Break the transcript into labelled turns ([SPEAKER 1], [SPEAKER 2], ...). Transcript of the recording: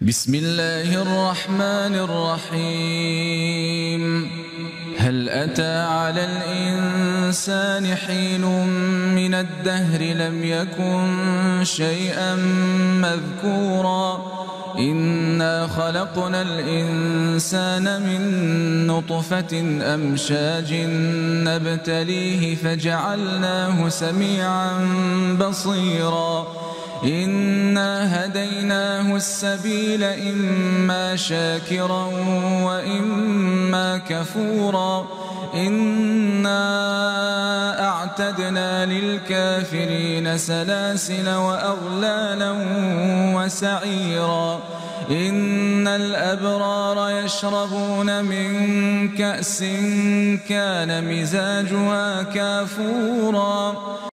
[SPEAKER 1] بسم الله الرحمن الرحيم. هل أتى على الإنسان حين من الدهر لم يكن شيئا مذكورا إنا خلقنا الإنسان من نطفة أمشاج نبتليه فجعلناه سميعا بصيرا إنا هديناه السبيل إما شاكرا وإما كفورا إنا أعتدنا للكافرين سلاسل وأغلالا وسعيرا إن الأبرار يشربون من كأس كان مزاجها كافورا